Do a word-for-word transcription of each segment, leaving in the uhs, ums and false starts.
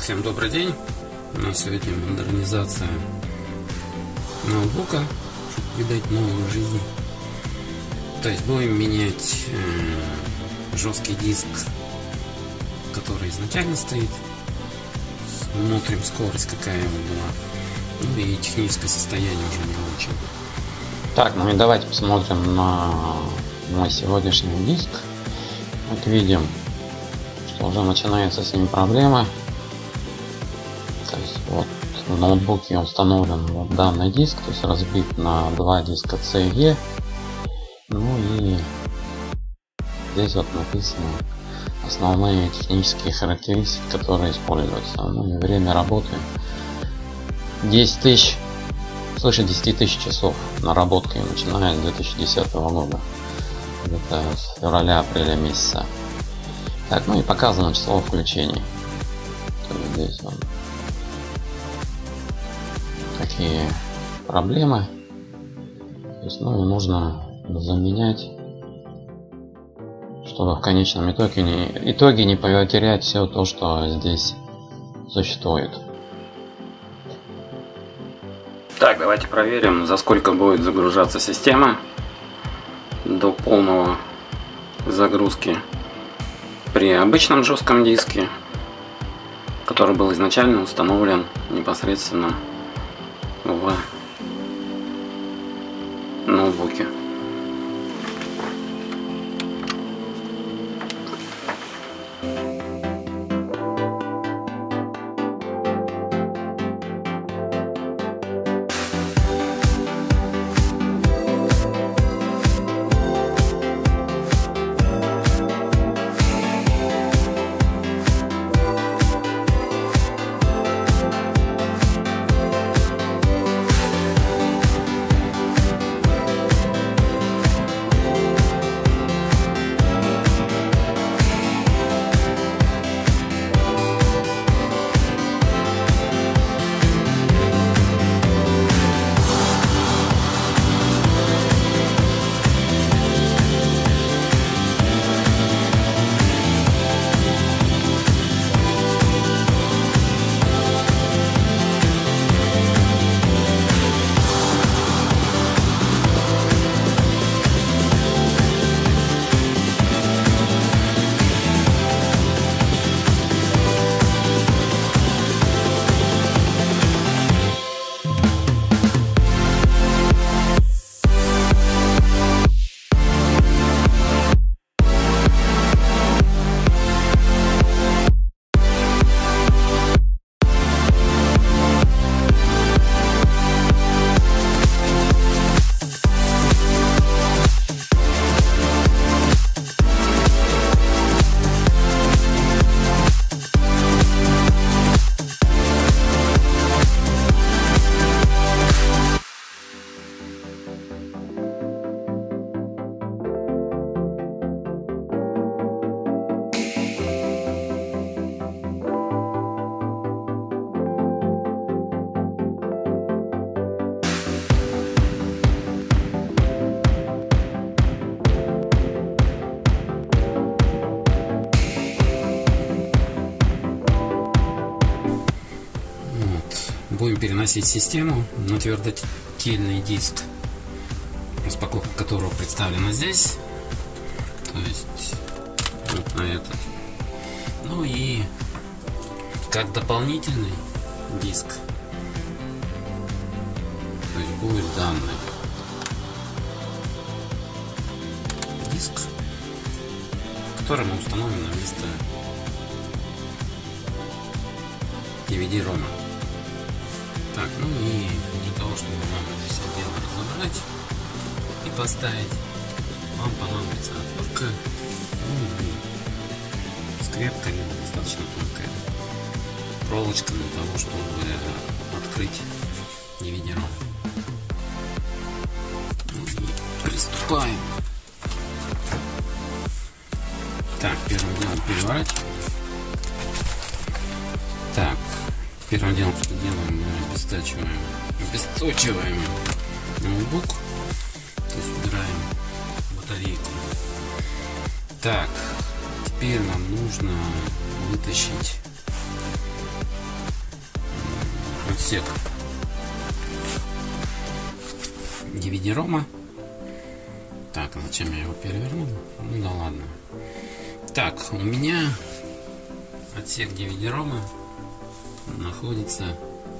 Всем добрый день. У нас сегодня модернизация ноутбука, чтобы придать новую жизнь. То есть будем менять э, жесткий диск, который изначально стоит. Смотрим скорость, какая его была. Ну и техническое состояние уже не очень. Так, ну и давайте посмотрим на мой сегодняшний диск. Вот видим, что уже начинаются с ним проблемы. То есть вот в ноутбуке установлен вот данный диск, то есть разбит на два диска C и E. Ну и здесь вот написано основные технические характеристики, которые используются. Ну и время работы десять тысяч, свыше десяти тысяч часов наработки, начиная с две тысячи десятого года, где-то с февраля-апреля месяца. Так, ну и показано число включений. Здесь вот такие проблемы. То есть, ну и нужно заменять, чтобы в конечном итоге не, итоге не потерять все то, что здесь существует. Так, давайте проверим, за сколько будет загружаться система до полного загрузки при обычном жестком диске, который был изначально установлен непосредственно в ноутбуке. Будем переносить систему на твердотельный диск, распаковка которого представлена здесь, то есть вот на этот. Ну и как дополнительный диск, то есть будет данный диск, который мы установим на место ди ви ди-рома. Так, ну и для того, чтобы вам это все дело разобрать и поставить, вам понадобится отвертка, ну, скрепка достаточно тонкая, проволочка для того, чтобы открыть ди ви ди-ром. Ну и приступаем. Так, первым делом переворачиваем. Так. Первым делом, что делаем, мы обесточиваем, обесточиваем ноутбук, то есть убираем батарейку. Так, теперь нам нужно вытащить отсек ди ви ди-рома. Так, зачем я его перевернул? Ну да ладно. Так, у меня отсек ди ви ди-рома находится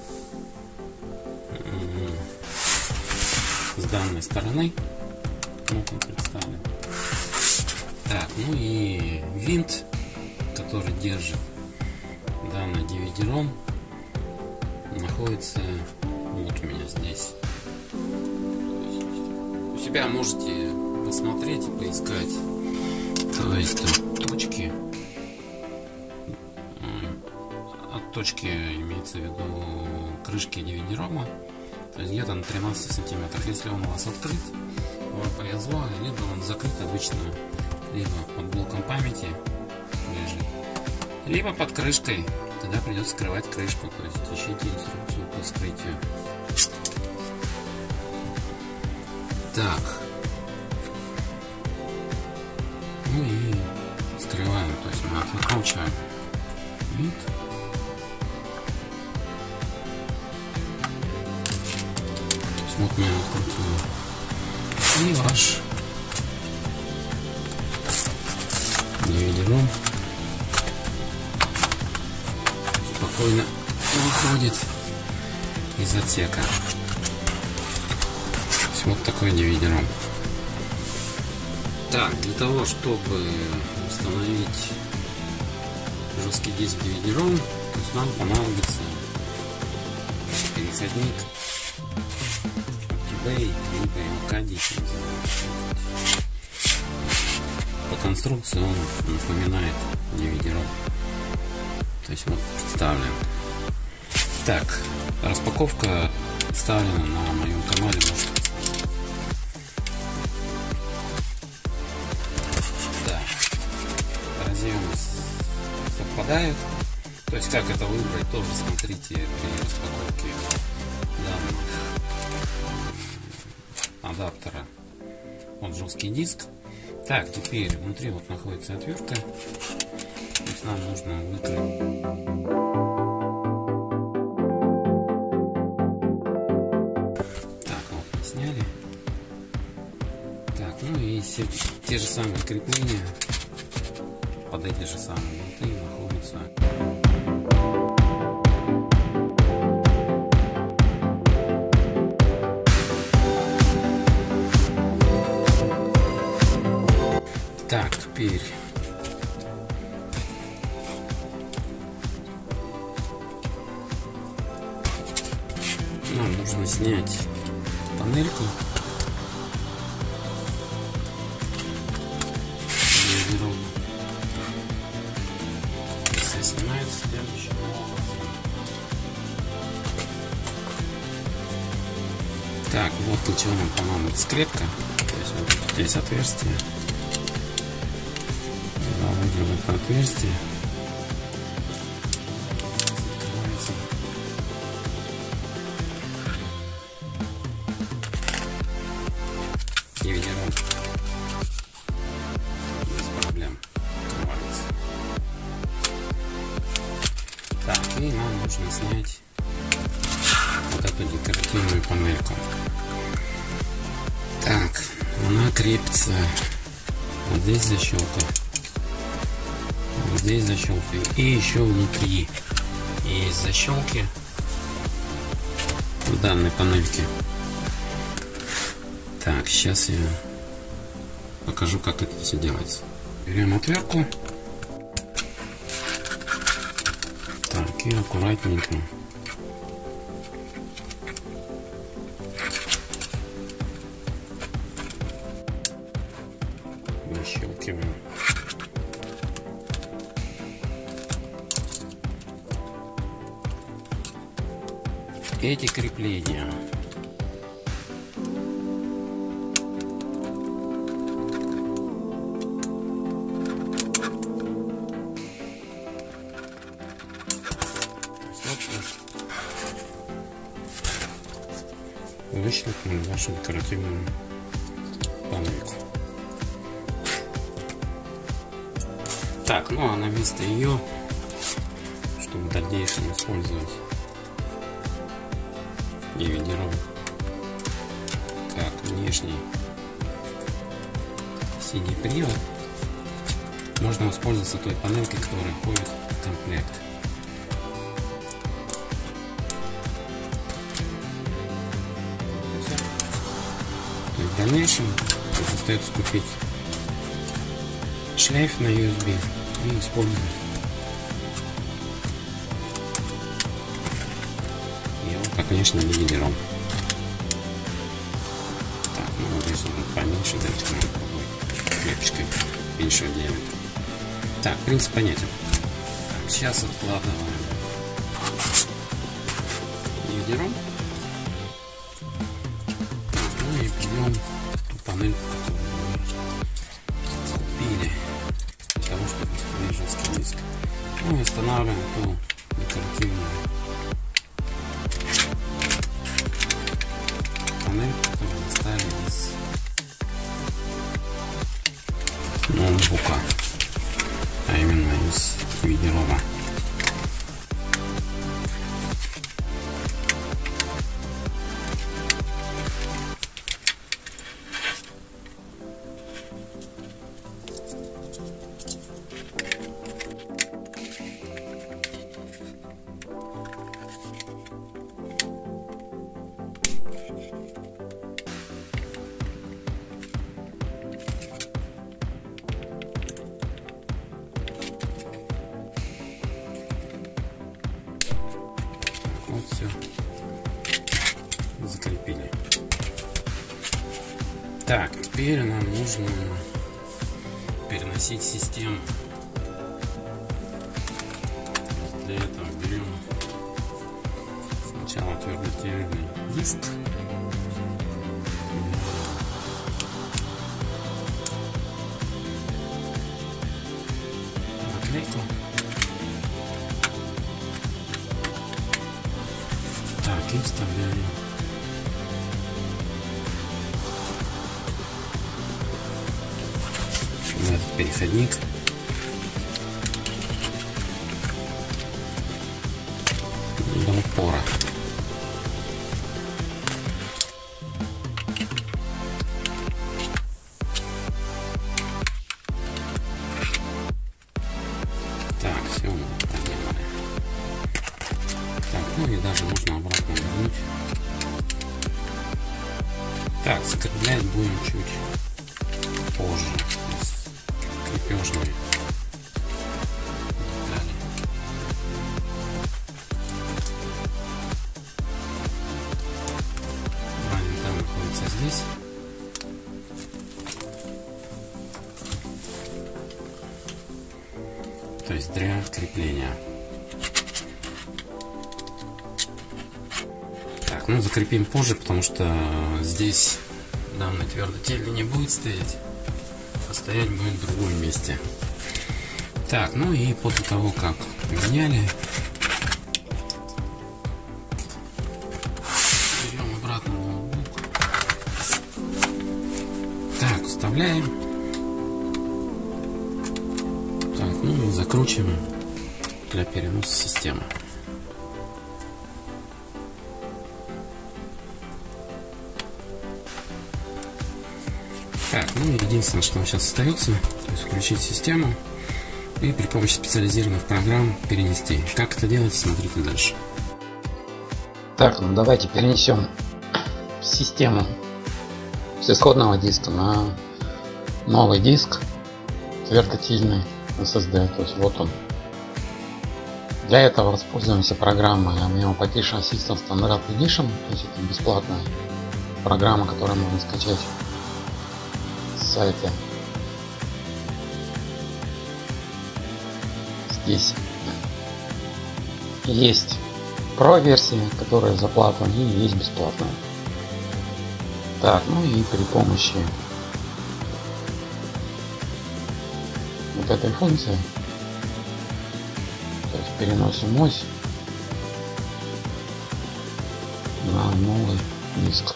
с данной стороны. Вот он представлен. Так, ну и винт, который держит данный ди ви ди-ром, находится вот у меня здесь. У себя можете посмотреть и поискать. То есть тут точки. От точки имеется в виду крышки ди ви ди-рома. То есть где-то на тринадцать сантиметров. Если он у вас открыт, вам повезло, либо он закрыт обычно, либо под блоком памяти лежит, либо под крышкой. Тогда придется скрывать крышку, то есть ищите инструкцию по вскрытию. Так. Ну и скрываем, то есть мы откручиваем винт. Вот мы открутили. И ваш ди ви ди-ром спокойно выходит из отсека. Вот такой ди ви ди-ром. Так, для того, чтобы установить жесткий диск ди ви ди-ром, нам понадобится переходник eBay, либо эм ка десять. По конструкции он напоминает ди ви ди-ром. То есть вот представлен. Так, распаковка представлена на моем канале. Да, разъемы совпадают. То есть как это выбрать, тоже смотрите при распаковке данных адаптера под жесткий диск. Так, теперь внутри вот находится отвертка. То есть нам нужно выкрыть. Так, вот сняли. Так, ну и все те же самые крепления под эти же самые болты находятся. Так, теперь нам нужно снять панельку. Все снимается следующим образом. Так, вот для чего нам понадобится скрепка. То есть вот здесь отверстие. Заводим это отверстие. Закрывается. ди ви ди-ром без проблем открывается. Так, и нам нужно снять вот эту декоративную панельку. Так, она крепится вот здесь защелка. Здесь защелка и еще внутри есть защелки в данной панельке. Так, сейчас я покажу, как это все делается. Берем отвертку. Так, и аккуратненько защелкиваем. Эти крепления вышлепнем вашу декоративную панельку. Так, ну а на место ее, чтобы в дальнейшем использовать ди ви ди-ром. Так, внешний си ди-привод. Можно воспользоваться той панелькой, которая входит в комплект. То есть в дальнейшем остается купить шлейф на ю эс би и использовать его как внешний ди ви ди-ром. Так, ну здесь он поменьше, давайте мы попробуем клепочкой меньшего диаметра. Так, принцип понятен. Так, сейчас откладываем ди ви ди-ром. Ну и берем ту панельку, которую мы купили для того, чтобы установить жесткий диск. Ну и устанавливаем ту декоративную панельку, которую достали из ноутбука, а именно из ди ви ди-рома. Вот все закрепили. Так, теперь нам нужно переносить систему. Для этого берем сначала твердотельный диск. Наклейку. Так, и вставляем в этот переходник. До упора. Так, все мы проделали. Так, ну и даже можно обратно вернуть. Так, закреплять будем чуть позже. Крепежные детали. Ванта находится здесь. То есть для крепления. Так, ну закрепим позже, потому что здесь данный твердотельный не будет стоять, а стоять будет в другом месте. Так, ну и после того, как поменяли, берем обратно ноутбук. Так, вставляем. Так, ну и закручиваем для переноса системы. Так, ну единственное, что сейчас остается, то есть включить систему и при помощи специализированных программ перенести. Как это делать, смотрите дальше. Так, ну давайте перенесем систему с исходного диска на новый диск твердотельный эс эс ди. То есть вот он. Для этого воспользуемся программой Ameo Partition System Standard Edition. То есть это бесплатная программа, которую можно скачать с сайта. Здесь есть Pro версия, которая за плату, и есть бесплатная. Так, ну и при помощи вот этой функции, то есть переносим ось на новый диск.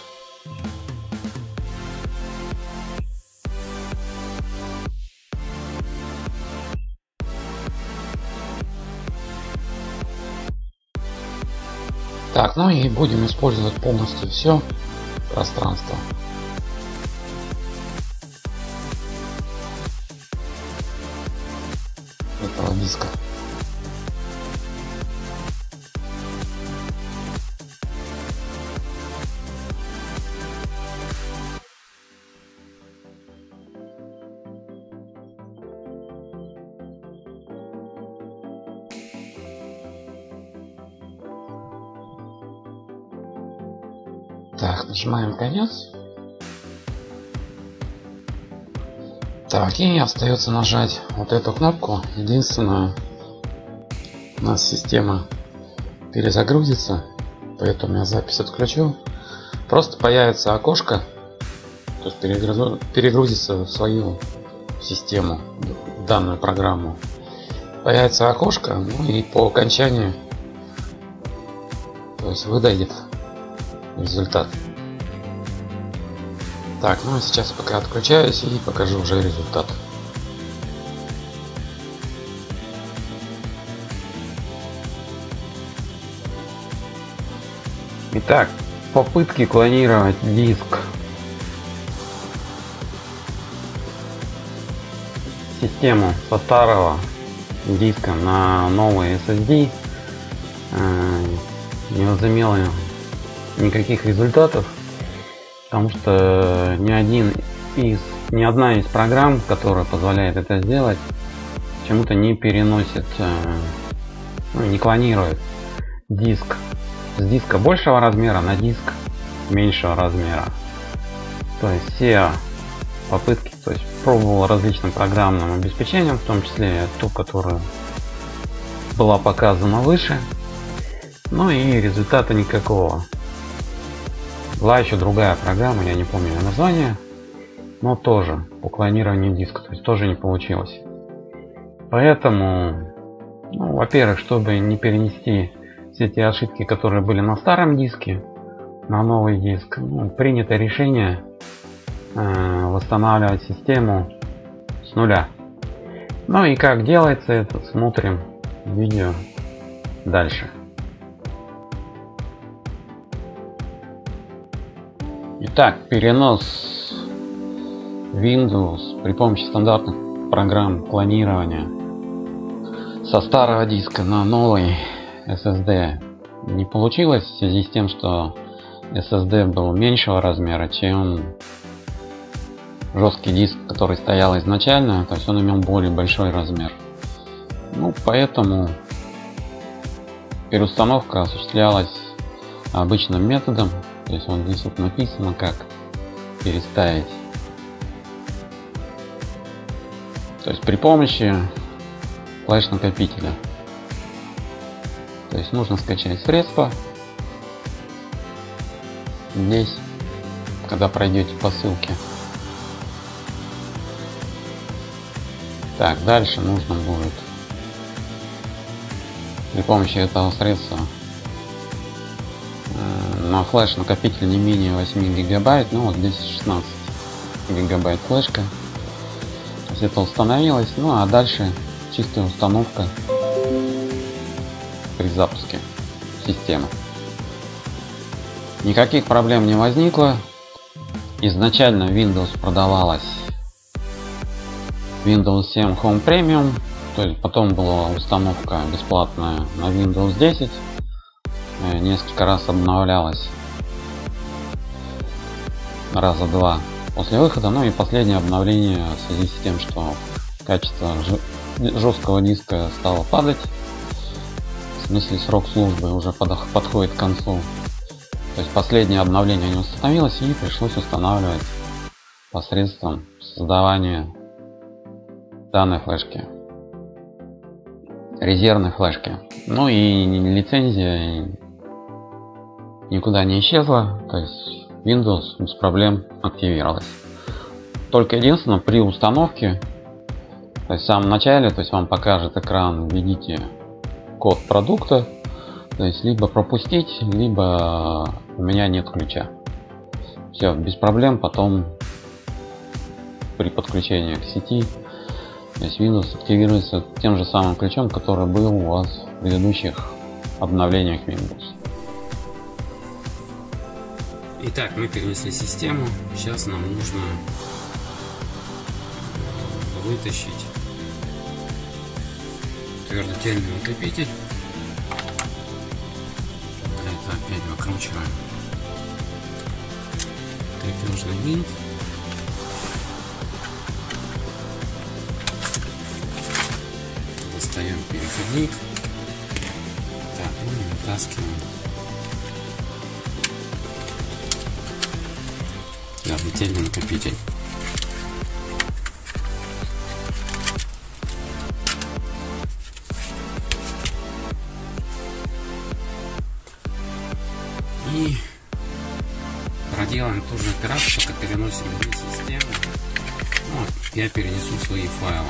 Так, ну и будем использовать полностью все пространство этого диска. Так, нажимаем конец. Так, и остается нажать вот эту кнопку. Единственное, у нас система перезагрузится, поэтому я запись отключу. Просто появится окошко, то есть перегрузу, перегрузится в свою систему, в данную программу. Появится окошко, ну и по окончанию, то есть выдает результат. Так, ну а сейчас пока отключаюсь и покажу уже результат. Итак, попытки клонировать диск систему со старого диска на новый эс эс ди э, не возымело никаких результатов, потому что ни один из ни одна из программ, которая позволяет это сделать, почему-то не переносит, ну, не клонирует диск с диска большего размера на диск меньшего размера. То есть все попытки, то есть пробовал различным программным обеспечением, в том числе ту, которая была показана выше, ну и результата никакого. Была еще другая программа, я не помню ее название, но тоже по клонированию диска, то есть тоже не получилось. Поэтому, ну, во-первых, чтобы не перенести все те ошибки, которые были на старом диске, на новый диск, ну, принято решение э, восстанавливать систему с нуля. Ну и как делается это, смотрим видео дальше. Итак, перенос Windows при помощи стандартных программ клонирования со старого диска на новый эс эс ди не получилось в связи с тем, что эс эс ди был меньшего размера, чем жесткий диск, который стоял изначально, то есть он имел более большой размер. Ну, поэтому переустановка осуществлялась обычным методом. То есть вот здесь вот написано, как переставить. То есть при помощи флеш-накопителя. То есть нужно скачать средства. Здесь, когда пройдете по ссылке. Так, дальше нужно будет при помощи этого средства на флеш накопитель не менее восьми гигабайт, ну вот здесь шестнадцать гигабайт флешка. То есть это установилось, ну а дальше чистая установка при запуске системы. Никаких проблем не возникло. Изначально Windows продавалась Windows семь Home Premium, то есть потом была установка бесплатная на Windows десять. Несколько раз обновлялась, раза два после выхода, ну и последнее обновление в связи с тем, что качество жесткого диска стало падать, в смысле срок службы уже подходит к концу, то есть последнее обновление не установилось и пришлось устанавливать посредством создавания данной флешки, резервной флешки. Ну и лицензия никуда не исчезла, то есть Windows без проблем активировалась. Только единственное, при установке, то есть в самом начале, то есть вам покажет экран, введите код продукта, то есть либо пропустить, либо у меня нет ключа. Все, без проблем. Потом при подключении к сети, то есть Windows активируется тем же самым ключом, который был у вас в предыдущих обновлениях Windows. Итак, мы перенесли систему. Сейчас нам нужно вытащить твердотельный накопитель. Это опять выкручиваем крепежный винт. Достаем переходник. Так, и вытаскиваем твердотельный накопитель. И проделаем ту же операцию, только переносим вниз систему. Вот, я перенесу свои файлы.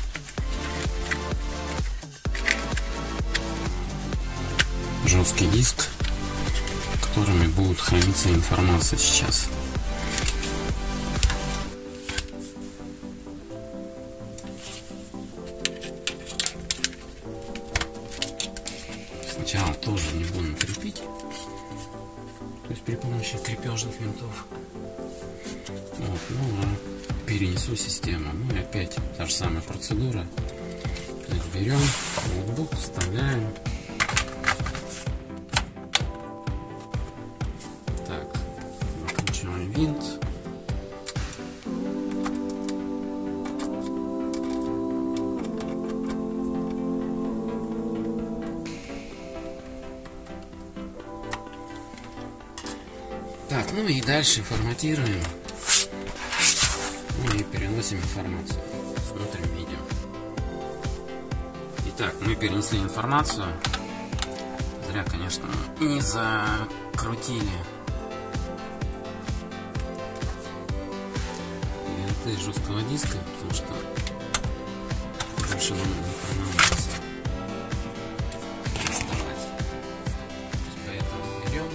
Жесткий диск, в котором будет храниться информация сейчас. Сначала тоже не будем крепить, то есть при помощи крепежных винтов. Вот, ну а перенесу систему. Ну и опять та же самая процедура. Берем ноутбук, вставляем. Так, выкручиваем винт. Так, ну и дальше форматируем. Ну и переносим информацию. Смотрим видео. Итак, мы перенесли информацию. Зря, конечно, не закрутили винты жесткого диска, потому что больше нам не понадобится доставать. Поэтому берем.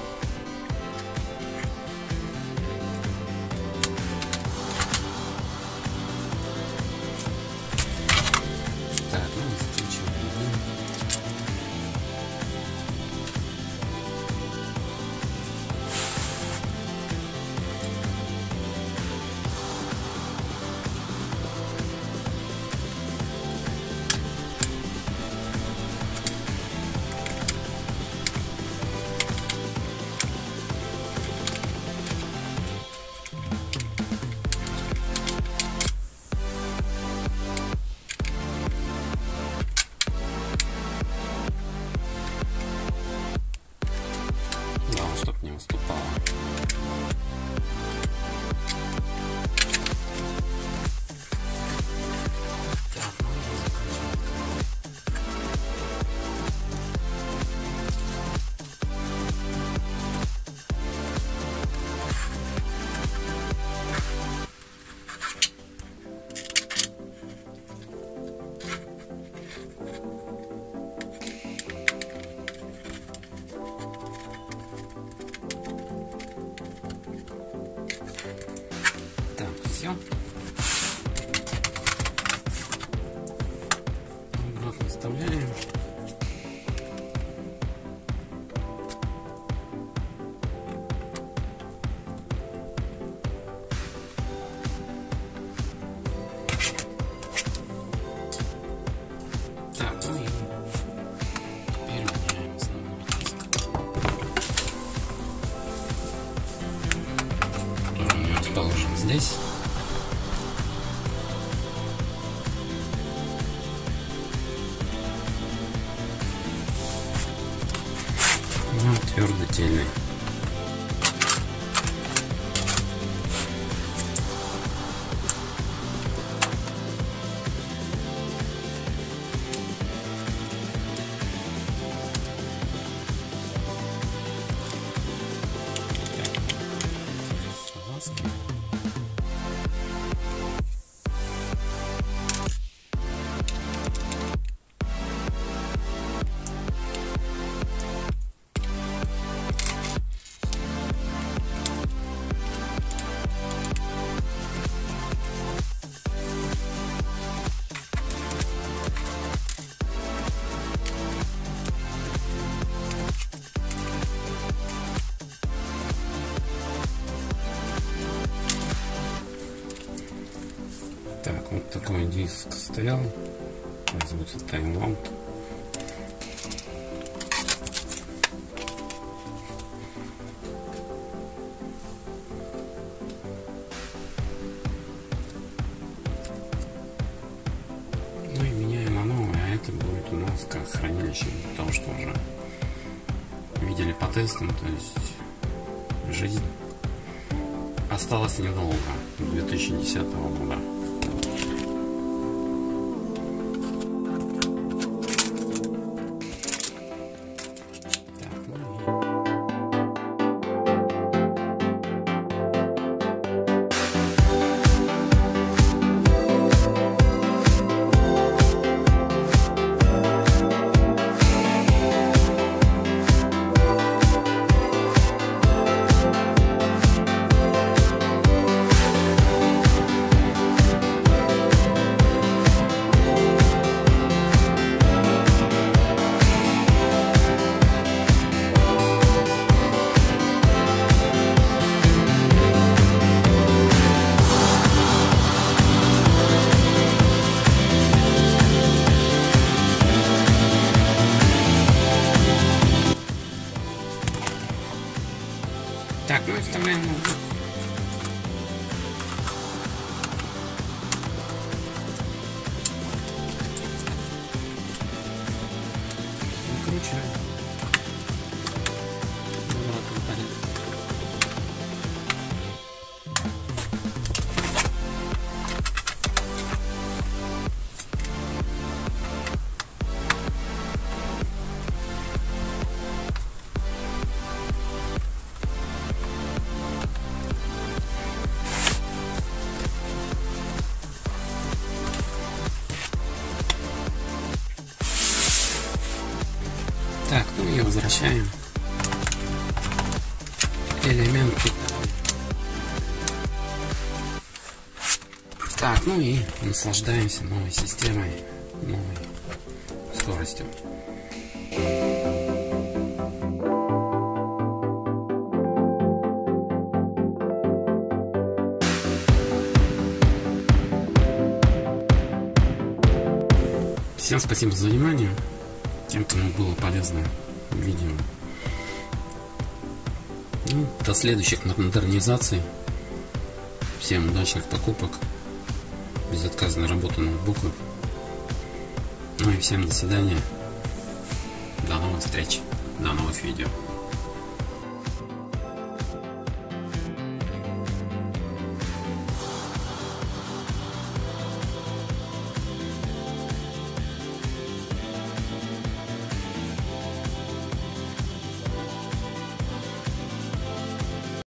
Так, ну и закручиваем винт. Чтобы не уступало. Так, ну и закручиваем. Так, все. Обратно вставляем. Так, ну и теперь меняем основной диск, который у меня расположен здесь. Ну, твердотельный. Салазки. Так, вот такой диск стоял, называется Таймланд. Ну и меняем на новое, а это будет у нас как хранилище, потому что уже видели по тестам, то есть жизнь осталась недолго, две тысячи десятого года. Так, ну и вставляем ноутбук. Закручиваем. Обратно порядок. Так, ну и возвращаем элемент питания. Так, ну и наслаждаемся новой системой, новой скоростью. Всем спасибо за внимание. Тем, кому было полезно видео. Ну, до следующих модернизаций. Всем удачных покупок, безотказной работы ноутбуков. Ну и всем до свидания. До новых встреч, до новых видео.